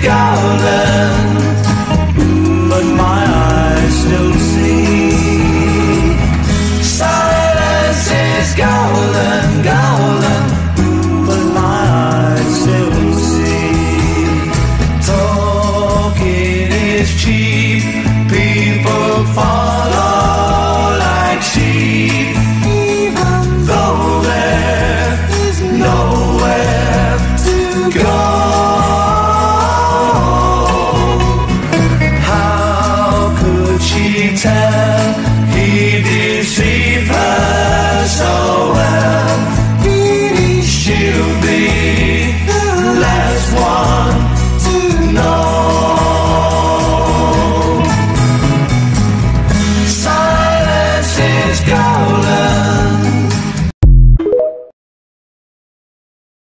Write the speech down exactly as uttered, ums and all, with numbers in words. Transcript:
golden, but my eyes still see. Silence is golden, golden, but my eyes still see. Talking is cheap, people follow like sheep, even though there is nowhere to go.